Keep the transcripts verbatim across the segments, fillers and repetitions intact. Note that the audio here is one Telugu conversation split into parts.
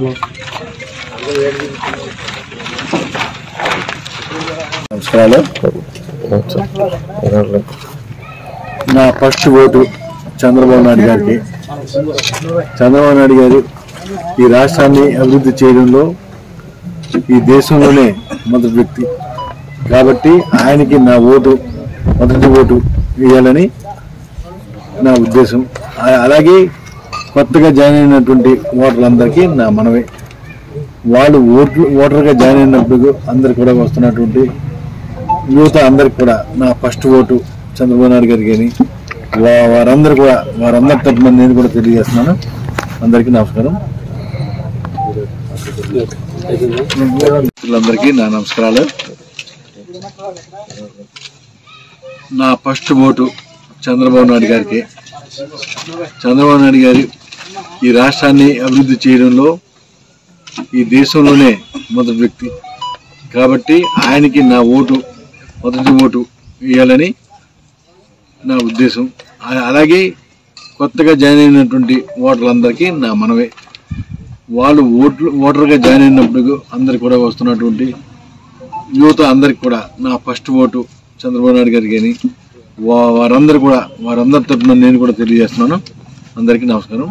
నమస్కారాలు. నా ఫస్ట్ ఓటు చంద్రబాబు నాయుడు గారికి. చంద్రబాబు నాయుడు గారు ఈ రాష్ట్రాన్ని అభివృద్ధి చేయడంలో ఈ దేశంలోనే మొదటి వ్యక్తి కాబట్టి ఆయనకి నా ఓటు మొదటి ఓటు వేయాలని నా ఉద్దేశం. అలాగే కొత్తగా జాయిన్ అయినటువంటి ఓటర్లందరికీ నా మనవి, వాళ్ళు ఓట్లు ఓటర్గా జాయిన్ అయినప్పుడు అందరికి కూడా వస్తున్నటువంటి యువత అందరికి కూడా నా ఫస్ట్ ఓటు చంద్రబాబు నాయుడు గారికి అని వారందరూ కూడా వారందరి తరపున నేను కూడా తెలియజేస్తున్నాను. అందరికీ నమస్కారం. అందరికీ నా నమస్కారాలు. నా ఫస్ట్ ఓటు చంద్రబాబు నాయుడు గారికి. చంద్రబాబు నాయుడు గారు ఈ రాష్ట్రాన్ని అభివృద్ధి చేయడంలో ఈ దేశంలోనే మొదటి వ్యక్తి కాబట్టి ఆయనకి నా ఓటు మొదటి ఓటు వేయాలని నా ఉద్దేశం. అలాగే కొత్తగా జాయిన్ అయినటువంటి ఓటర్లందరికీ నా మనవి, వాళ్ళు ఓట్లు ఓటర్గా జాయిన్ అయినప్పుడు అందరికి కూడా వస్తున్నటువంటి యువత అందరికి కూడా నా ఫస్ట్ ఓటు చంద్రబాబు నాయుడు గారికి అని వారందరూ కూడా వారందరి తరపున నేను కూడా తెలియజేస్తున్నాను. అందరికీ నమస్కారం.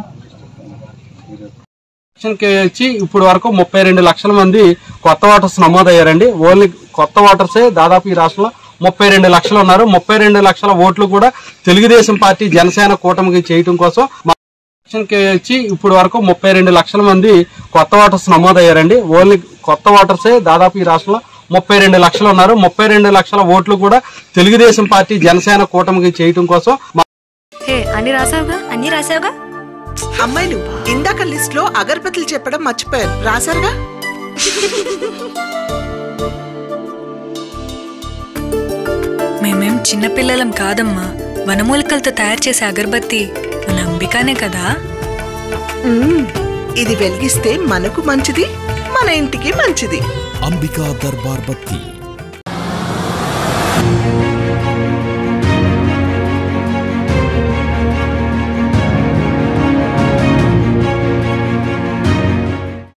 వచ్చి ఇప్పుడు వరకు ముప్పై రెండు లక్షల మంది కొత్త ఓటర్స్ నమోదయ్యారండి. ఓన్లీ కొత్త ఓటర్సే దాదాపు ఈ రాష్ట్రంలో ముప్పై రెండు లక్షలు ఉన్నారు. ముప్పై రెండు లక్షల ఓట్లు కూడా తెలుగుదేశం పార్టీ జనసేన కూటమికి చేయడం కోసం వచ్చి ఇప్పుడు వరకు ముప్పై రెండు లక్షల మంది కొత్త ఓటర్స్ నమోదయ్యారండి. ఓన్లీ కొత్త ఓటర్సే దాదాపు ఈ రాష్ట్రంలో ముప్పై రెండు లక్షలు ఉన్నారు. ముప్పై రెండు లక్షల ఓట్లు కూడా తెలుగుదేశం పార్టీ జనసేన కూటమికి చేయడం కోసం అన్ని రాసావుగా అన్ని రాసావుగా అమ్మాయిలు ఇందాక లిస్ట్ లో అగరబత్తులు చెప్పడం మర్చిపోయారు, రాశారుగా? మేమేం చిన్నపిల్లలం కాదమ్మా. వనమూలికలతో తయారు చేసే అగరబత్తి మన అంబికానే కదా. ఇది వెలిగిస్తే మనకు మంచిది, మన ఇంటికి మంచిది. అంబికా దర్బార్ బత్తి.